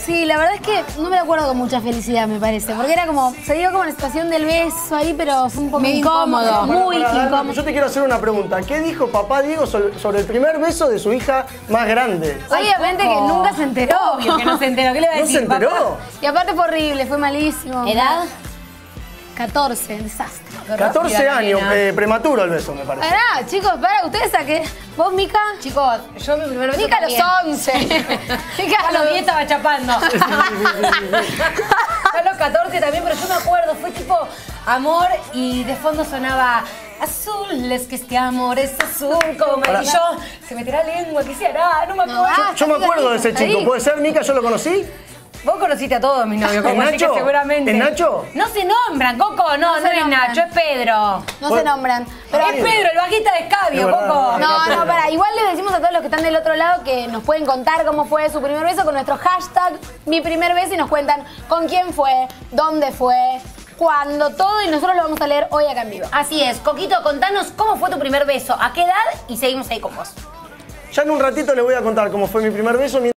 Sí, la verdad es que no me lo acuerdo con mucha felicidad, me parece. Porque era como, se dio como la situación del beso ahí, pero fue un poco incómodo. Muy incómodo. Yo te quiero hacer una pregunta. ¿Qué dijo papá Diego sobre el primer beso de su hija más grande? Obviamente que nunca se enteró. Obvio que no se enteró. ¿Qué le va a ¿No decir, se enteró? papá? Y aparte fue horrible, fue malísimo. ¿Edad? 14, desastre. 14 años, prematuro el beso, me parece. Pará, chicos, pará, ustedes a qué. ¿Vos, Mica? Chicos, yo mi primer beso Mica a los también. 11. Mica A los 10 estaba chapando. Yo a los 14 también, pero yo me acuerdo, fue tipo amor y de fondo sonaba azul, es que este amor es azul como y yo se me tiró la lengua, ¿qué hiciera? No me acuerdo. Yo me acuerdo de ese chico. ¿Puede ser, Mica? ¿Yo lo conocí? Vos conociste a todos mis novios, como ¿Es así que Nacho? seguramente. ¿Es Nacho? No se nombran, Coco, no se es nombran. Nacho, es Pedro. No se nombran. Pero Es Pedro, el bajista de Escabio, Es verdad, Coco. No, pará. Igual le decimos a todos los que están del otro lado que nos pueden contar cómo fue su primer beso con nuestro hashtag mi primer beso y nos cuentan con quién fue, dónde fue, cuándo, todo y nosotros lo vamos a leer hoy acá en vivo. Así es, Coquito, contanos cómo fue tu primer beso, a qué edad y seguimos ahí con vos. Ya en un ratito les voy a contar cómo fue mi primer beso.